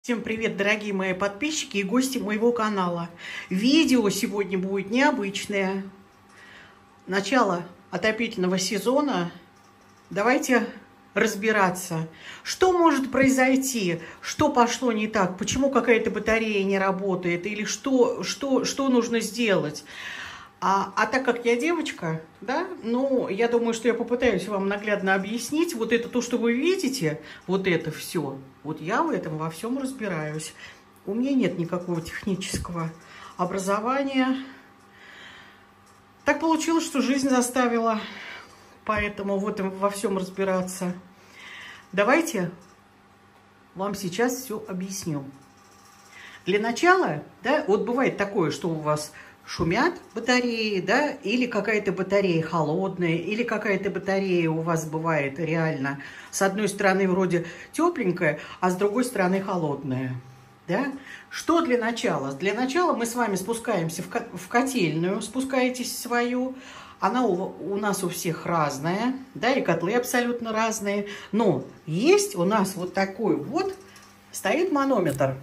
Всем привет, дорогие мои подписчики и гости моего канала. Видео сегодня будет необычное. Начало отопительного сезона. Давайте разбираться, что может произойти, что пошло не так, почему какая-то батарея не работает или что нужно сделать. А так как я девочка, да, ну, я думаю, что я попытаюсь вам наглядно объяснить. Вот это то, что вы видите, вот это все. Вот я в этом во всем разбираюсь. У меня нет никакого технического образования. Так получилось, что жизнь заставила, поэтому в этом во всем разбираться. Давайте вам сейчас все объясню. Для начала, да, вот бывает такое, что у вас шумят батареи, да, или какая-то батарея холодная, или какая-то батарея у вас бывает реально с одной стороны вроде тепленькая, а с другой стороны холодная, да. Что для начала? Для начала мы с вами спускаемся в котельную, спускаетесь в свою. Она у нас у всех разная, да, и котлы абсолютно разные. Но есть у нас вот такой вот, стоит манометр.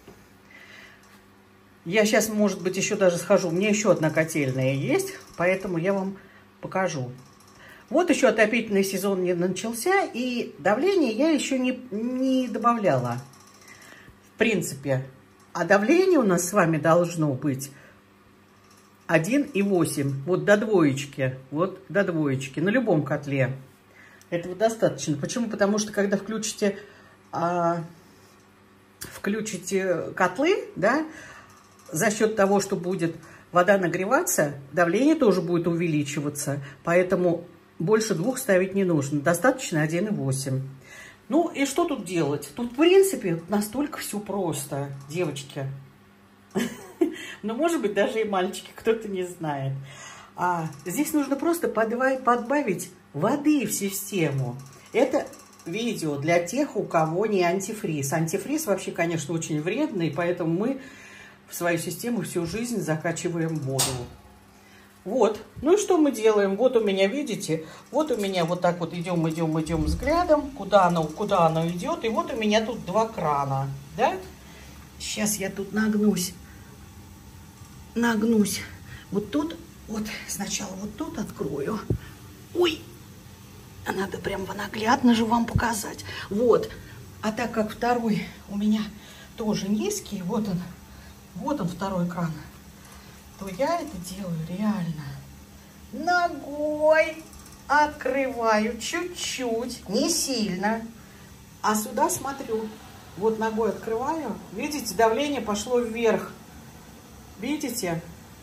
Я сейчас, может быть, еще даже схожу. У меня еще одна котельная есть, поэтому я вам покажу. Вот еще отопительный сезон не начался, и давление я еще не добавляла. В принципе. А давление у нас с вами должно быть 1,8. Вот до двоечки. Вот до двоечки. На любом котле. Этого достаточно. Почему? Потому что, когда включите котлы, да, за счет того, что будет вода нагреваться, давление тоже будет увеличиваться. Поэтому больше 2 ставить не нужно. Достаточно 1,8. Ну и что тут делать? Тут, в принципе, настолько все просто, девочки. Но, может быть, даже и мальчики, кто-то не знает. Здесь нужно просто подбавить воды в систему. Это видео для тех, у кого не антифриз. Антифриз вообще, конечно, очень вредный, поэтому мы в свою систему всю жизнь закачиваем воду. Вот. Ну и что мы делаем? Вот у меня, видите, вот у меня вот так вот идем взглядом, куда оно идет. И вот у меня тут 2 крана, да? Сейчас я тут нагнусь. Вот тут, вот сначала вот тут открою. Ой, надо прям наглядно же вам показать. Вот. А так как второй у меня тоже низкий, вот он второй кран, то я это делаю реально ногой, открываю чуть-чуть, не сильно, а сюда смотрю, вот ногой открываю, видите, давление пошло вверх, видите,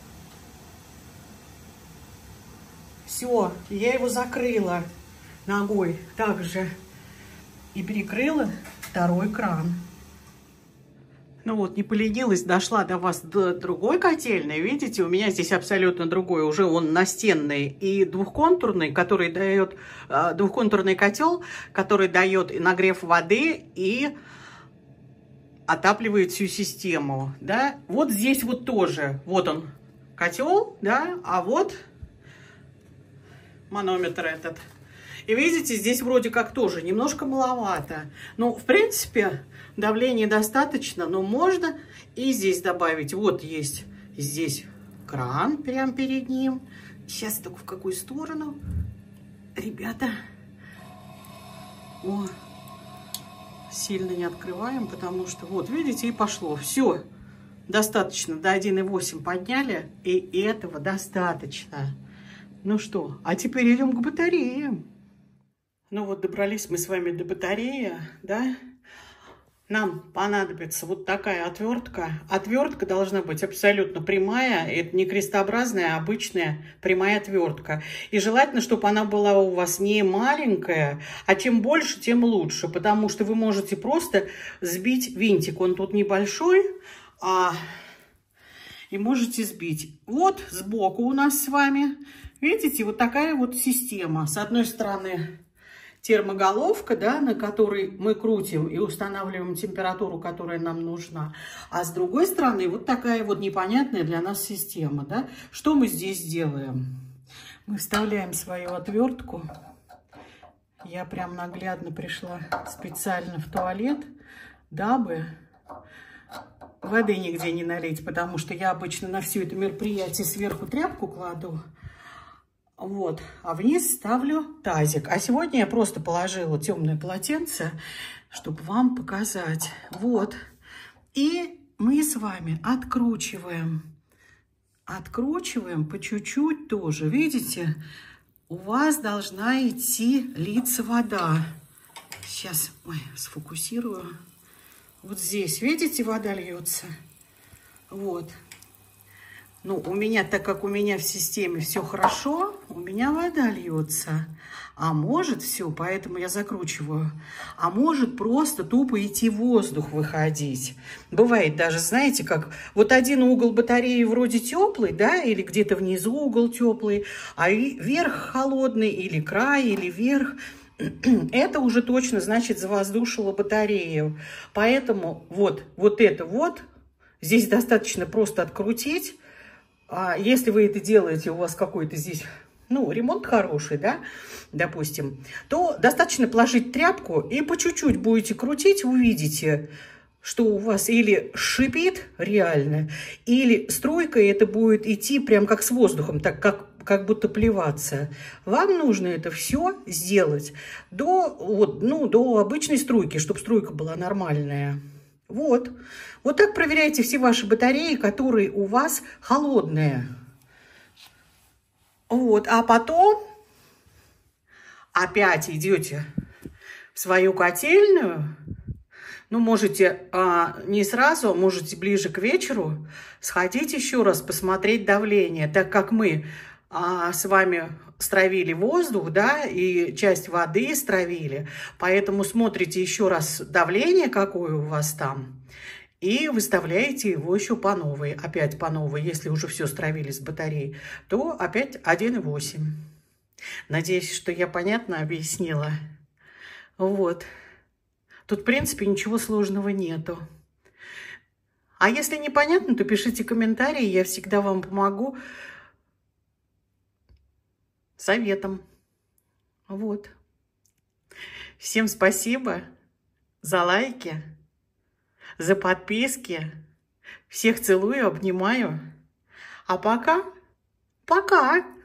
все, я его закрыла ногой также и перекрыла второй кран. Ну вот, не поленилась, дошла до вас до другой котельной. Видите, у меня здесь абсолютно другой. Уже он настенный и двухконтурный, который дает двухконтурный котел, который дает нагрев воды и отапливает всю систему. Да? Вот здесь вот тоже. Вот он, котел, да, а вот манометр этот. И видите, здесь вроде как тоже немножко маловато. Ну, в принципе, давления достаточно, но можно и здесь добавить. Вот есть здесь кран прямо перед ним. Сейчас только в какую сторону, ребята. О, сильно не открываем, потому что вот, видите, и пошло. Все, достаточно. До 1,8 подняли, и этого достаточно. Ну что, а теперь идем к батареям. Ну вот, добрались мы с вами до батареи, да? Нам понадобится вот такая отвертка. Отвертка должна быть абсолютно прямая. Это не крестообразная, а обычная прямая отвертка. И желательно, чтобы она была у вас не маленькая, а чем больше, тем лучше. Потому что вы можете просто сбить винтик. Он тут небольшой, и можете сбить. Вот сбоку у нас с вами, видите, вот такая вот система. С одной стороны термоголовка, да, на которой мы крутим и устанавливаем температуру, которая нам нужна. А с другой стороны вот такая вот непонятная для нас система, да. Что мы здесь делаем? Мы вставляем свою отвертку. Я прям наглядно пришла специально в туалет, дабы воды нигде не налить, потому что я обычно на все это мероприятие сверху тряпку кладу. Вот, а вниз ставлю тазик. А сегодня я просто положила темное полотенце, чтобы вам показать. Вот. И мы с вами откручиваем. Откручиваем по чуть-чуть тоже. Видите, у вас должна идти литься вода. Сейчас, ой, сфокусирую. Вот здесь, видите, вода льется. Вот. Ну, у меня, так как у меня в системе все хорошо, у меня вода льется. А может все, поэтому я закручиваю. А может просто тупо идти воздух выходить. Бывает даже, знаете, как вот один угол батареи вроде теплый, да, или где-то внизу угол теплый, а верх холодный, или край, или верх. Это уже точно, значит, завоздушило батарею. Поэтому вот это вот, здесь достаточно просто открутить. А если вы это делаете, у вас какой-то здесь, ну, ремонт хороший, да, допустим, то достаточно положить тряпку и по чуть-чуть будете крутить, увидите, что у вас или шипит реально, или струйка это будет идти прям как с воздухом, так как будто плеваться. Вам нужно это все сделать до обычной струйки, чтобы струйка была нормальная. Вот. Вот так проверяйте все ваши батареи, которые у вас холодные. Вот. А потом опять идете в свою котельную. Ну, можете не сразу, можете ближе к вечеру сходить еще раз, посмотреть давление, так как мы с вами стравили воздух, да, и часть воды стравили. Поэтому смотрите еще раз давление, какое у вас там, и выставляете его еще по новой. Опять по новой, если уже все стравили с батареей, то опять 1,8. Надеюсь, что я понятно объяснила. Вот. Тут, в принципе, ничего сложного нету. А если непонятно, то пишите комментарии, я всегда вам помогу советом. Вот. Всем спасибо за лайки, за подписки. Всех целую, обнимаю. А пока.